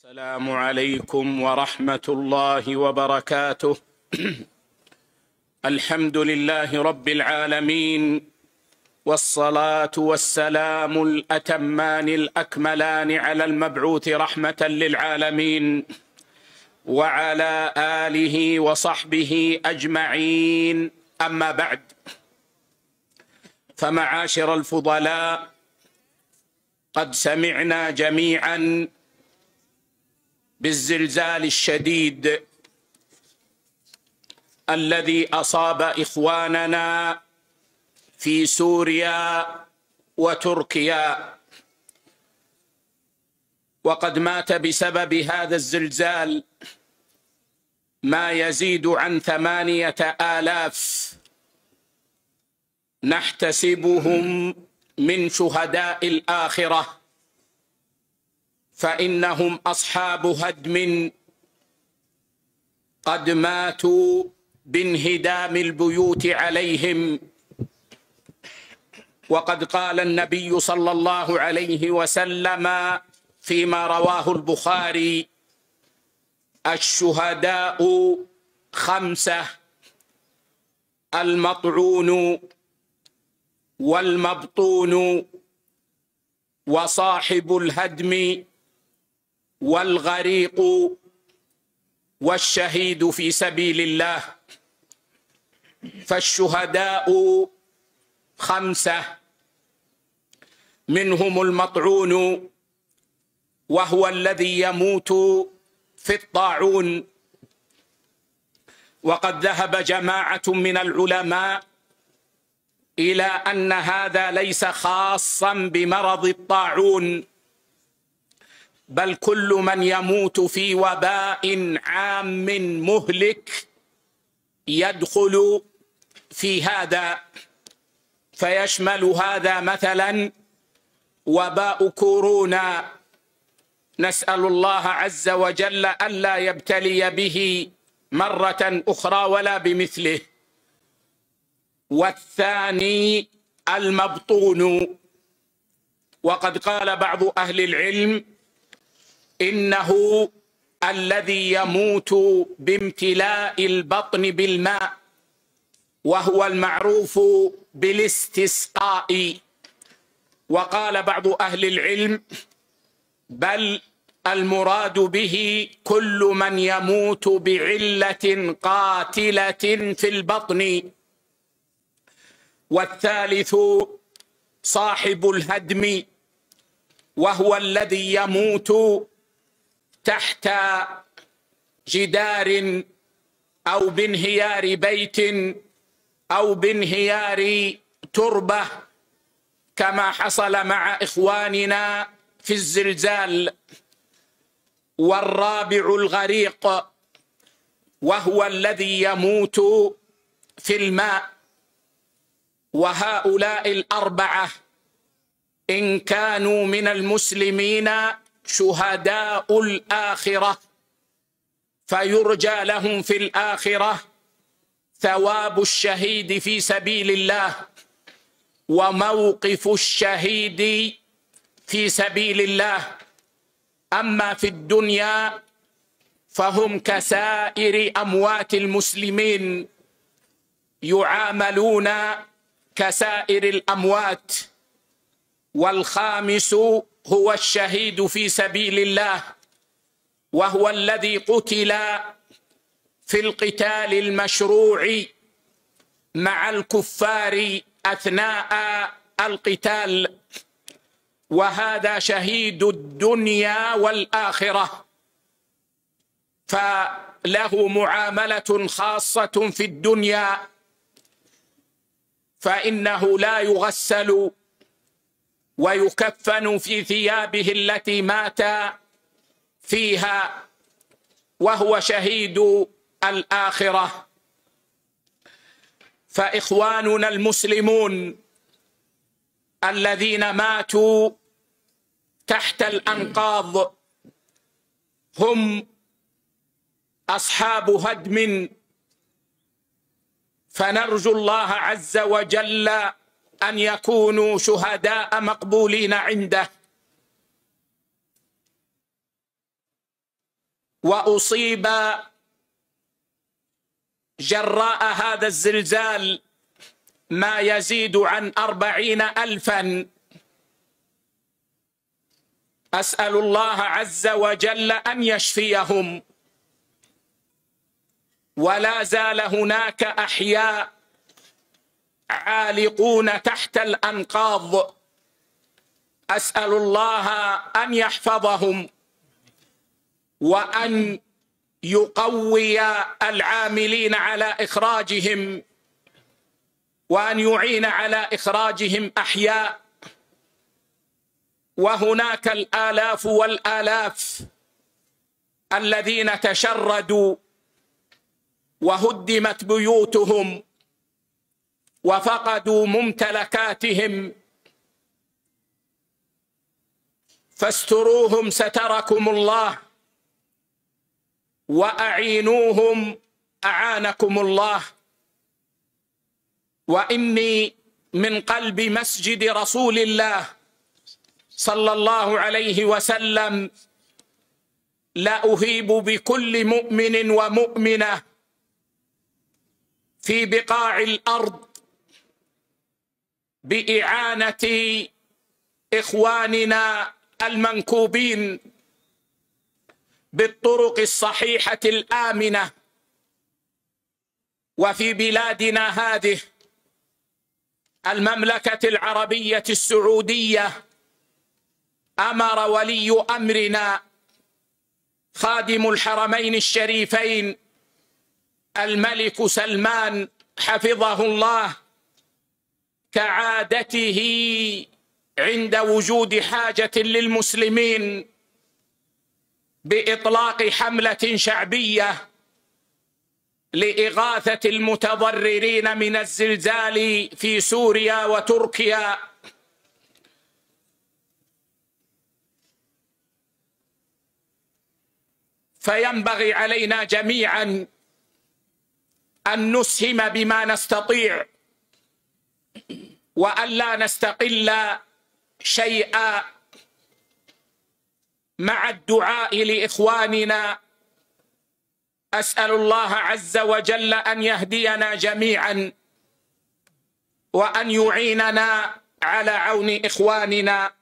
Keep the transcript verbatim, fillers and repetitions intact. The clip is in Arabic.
السلام عليكم ورحمة الله وبركاته. الحمد لله رب العالمين، والصلاة والسلام الأتمان الأكملان على المبعوث رحمة للعالمين وعلى آله وصحبه أجمعين. أما بعد، فمعاشر الفضلاء، قد سمعنا جميعا بالزلزال الشديد الذي أصاب إخواننا في سوريا وتركيا، وقد مات بسبب هذا الزلزال ما يزيد عن ثمانية آلاف، نحتسبهم من شهداء الآخرة، فإنهم أصحاب هدم قد ماتوا بانهدام البيوت عليهم. وقد قال النبي صلى الله عليه وسلم فيما رواه البخاري: الشهداء خمسة: المطعون والمبطون وصاحب الهدم والغريق والشهيد في سبيل الله. فالشهداء خمسة، منهم المطعون وهو الذي يموت في الطاعون. وقد ذهب جماعة من العلماء إلى أن هذا ليس خاصا بمرض الطاعون، بل كل من يموت في وباء عام مهلك يدخل في هذا، فيشمل هذا مثلا وباء كورونا، نسأل الله عز وجل ألا يبتلي به مرة أخرى ولا بمثله. والثاني المبطون، وقد قال بعض أهل العلم إنه الذي يموت بامتلاء البطن بالماء، وهو المعروف بالاستسقاء. وقال بعض أهل العلم بل المراد به كل من يموت بعلة قاتلة في البطن. والثالث صاحب الهدم، وهو الذي يموت تحت جدار أو بانهيار بيت أو بانهيار تربة، كما حصل مع إخواننا في الزلزال. والرابع الغريق، وهو الذي يموت في الماء. وهؤلاء الأربعة إن كانوا من المسلمين شهداء الآخرة، فيرجى لهم في الآخرة ثواب الشهيد في سبيل الله وموقف الشهيد في سبيل الله. أما في الدنيا فهم كسائر أموات المسلمين، يعاملون كسائر الأموات. والخامس هو الشهيد في سبيل الله، وهو الذي قتل في القتال المشروع مع الكفار أثناء القتال، وهذا شهيد الدنيا والآخرة، فله معاملة خاصة في الدنيا، فإنه لا يغسل ويكفن في ثيابه التي مات فيها، وهو شهيد الآخرة. فإخواننا المسلمون الذين ماتوا تحت الأنقاض هم أصحاب هدم، فنرجو الله عز وجل أن يكونوا شهداء مقبولين عنده. وأصيب جراء هذا الزلزال ما يزيد عن أربعين ألفا. أسأل الله عز وجل أن يشفيهم، ولا زال هناك أحياء عالقون تحت الأنقاض. أسأل الله أن يحفظهم وأن يقوي العاملين على إخراجهم، وأن يعين على إخراجهم أحياء. وهناك الآلاف والآلاف الذين تشردوا وهدمت بيوتهم وفقدوا ممتلكاتهم، فاستروهم ستركم الله، وأعينوهم أعانكم الله. وإني من قلب مسجد رسول الله صلى الله عليه وسلم لا أهيب بكل مؤمن ومؤمنة في بقاع الأرض بإعانة إخواننا المنكوبين بالطرق الصحيحة الآمنة. وفي بلادنا هذه المملكة العربية السعودية أمر ولي أمرنا خادم الحرمين الشريفين الملك سلمان حفظه الله كعادته عند وجود حاجة للمسلمين بإطلاق حملة شعبية لإغاثة المتضررين من الزلزال في سوريا وتركيا. فينبغي علينا جميعا أن نسهم بما نستطيع، وأن لا نستقل شيئا، مع الدعاء لإخواننا. أسأل الله عز وجل أن يهدينا جميعا وأن يعيننا على عون إخواننا.